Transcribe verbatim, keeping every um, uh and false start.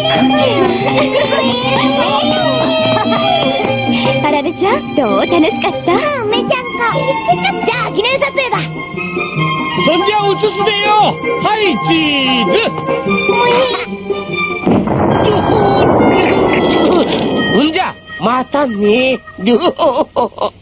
あられちゃん、どう？楽しかった？ うん、めちゃんこ。じゃあ、記念撮影だ。 そんじゃ映すでよ。はいチーズ。うんじゃまたね。